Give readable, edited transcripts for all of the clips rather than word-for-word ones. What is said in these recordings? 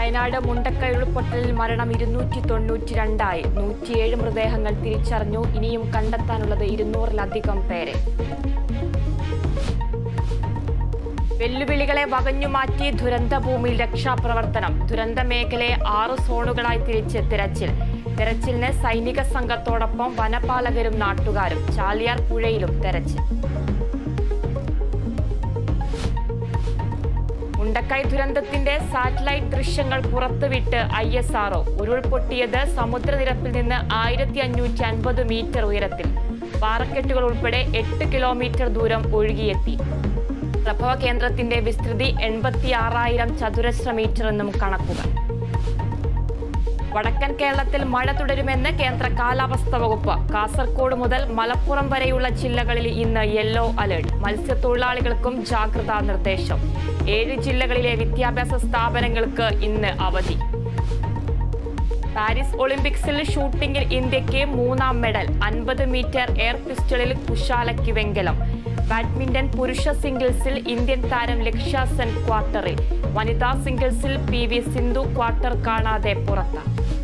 വയനാട് മുണ്ടക്കൈ ഉരുൾപൊട്ടലിൽ മരണം 292ആയി. 107 മൃതദേഹങ്ങൾ തിരിച്ചറിഞ്ഞു. ഇനിയും കണ്ടെത്താനുള്ളത് 200-ലധികം പേരെ. വെല്ലുവിളികളെ വകഞ്ഞുമാറ്റി ദുരന്തഭൂമിയിൽ രക്ഷാപ്രവർത്തനം. ദുരന്ത മേഖലയെ 6 സോണുകളായി തിരിച്ച് തെരച്ചിലിന് സൈനിക സംഘത്തോടൊപ്പം വനപാലകരും നാട്ടുകാരും. ചാലിയാർ പുഴയിലും തെരച്ചിൽ. മുണ്ടക്കൈ ദുരന്തത്തിന്റെ സാറ്റലൈറ്റ് ദൃശ്യങ്ങൾ പുറത്തുവിട്ട് ISRO. ഉരുൾപൊട്ടിയത് സമുദ്രനിരപ്പിൽ നിന്ന് 1550 മീറ്റർ ഉയരത്തിൽ. പാറക്കെട്ടുകൾ ഉൾപ്പെടെ 8 കിലോമീറ്റർ ദൂരം ഒഴുകിയെത്തി. പ്രഭവ കേന്ദ്രത്തിന്റെ വിസ്തൃതി 86,000 ചതുരശ്ര മീറ്റർ എന്നും കണക്കുകൾ. വടക്കൻ കേരളത്തിൽ മഴ തുടരുമെന്ന് കേന്ദ്ര കാലാവസ്ഥാ വകുപ്പ്. കാസർഗോഡ് മുതൽ മലപ്പുറം വരെയുള്ള ജില്ലകളിൽ ഇന്ന് യെല്ലോ അലർട്ട്. മത്സ്യത്തൊഴിലാളികൾക്കും ജാഗ്രതാ നിർദ്ദേശം. 7 ജില്ലകളിലെ വിദ്യാഭ്യാസ സ്ഥാപനങ്ങൾക്ക് ഇന്ന് അവധി. പാരീസ് ഒളിമ്പിക്സിൽ ഷൂട്ടിംഗിൽ ഇന്ത്യക്ക് 3ാം മെഡൽ. 50 മീറ്റർ എയർ പിസ്റ്റളിൽ കുശാലയ്ക്ക് വെങ്കലം. ബാഡ്മിന്റൺ പുരുഷ സിംഗിൾസിൽ ഇന്ത്യൻ താരം ലക്ഷ്യ സെൻ ക്വാർട്ടറിൽ. വനിതാ സിംഗിൾസിൽ PV സിന്ധു ക്വാർട്ടർ കാണാതെ പുറത്ത്.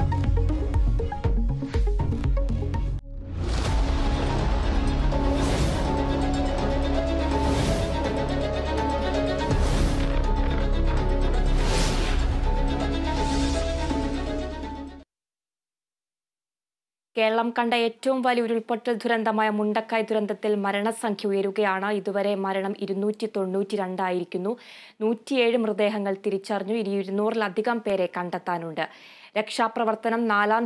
കേരളം കണ്ട ഏറ്റവും വലിയ ഉരുൾപൊട്ടൽ ദുരന്തമായ മുണ്ടക്കൈ ദുരന്തത്തിൽ മരണസംഖ്യ ഉയരുകയാണ്. ഇതുവരെ മരണം 292 ആയിരിക്കുന്നു. 107 മൃതദേഹങ്ങൾ തിരിച്ചറിഞ്ഞു. ഇനി 200-ലധികം പേരെ കണ്ടെത്താനുണ്ട്. രക്ഷാപ്രവർത്തനം 4ാം